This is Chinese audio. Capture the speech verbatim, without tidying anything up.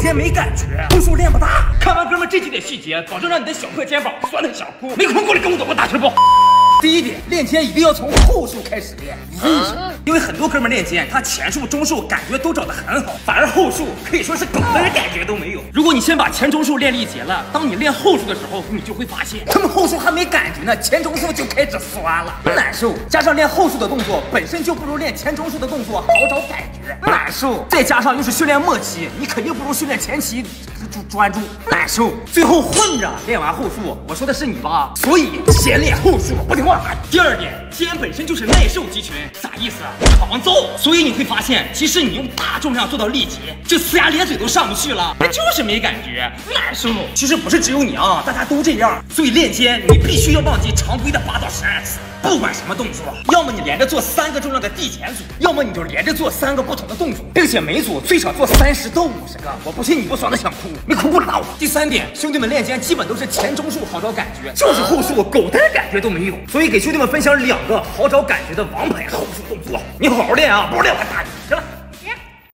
天没感觉，后束练不大。看完哥们这几点细节，保证让你的小破肩膀酸的想哭。没空过来跟我走，我打球不？第一点，练肩一定要从后束开始练，为什么？因为很多哥们练肩，他前束、中束感觉都找得很好，反而后束可以说是狗的感觉都没有。如果你先把前中束练力竭了，当你练后束的时候，你就会发现，他们后束还没感觉呢，前中束就开始酸了，难受。加上练后束的动作本身就不如练前中束的动作好找感觉，难受。再加上又是训练末期，你肯定不如训练前期专注，难受。最后混着练完后束，我说的是你吧？所以先练后束，不听话。第二点，肩本身就是耐受肌群，啥意思啊？抗造。所以你会发现，即使你用大重量做到力竭，这呲牙咧嘴都上不去了，那就是没感觉，难受。其实不是只有你啊，大家都这样。所以练肩，你必须要忘记常规的八到十二次。不管什么动作，要么你连着做三个重量的递减组，要么你就连着做三个不同的动作，并且每组最少做三十到五十个。我不信你不爽的想哭，没哭过来打我。第三点，兄弟们练肩基本都是前中束好找感觉，就是后束狗蛋感觉都没有。所以给兄弟们分享两个好找感觉的王牌后束动作，你好好练啊，不练我打你。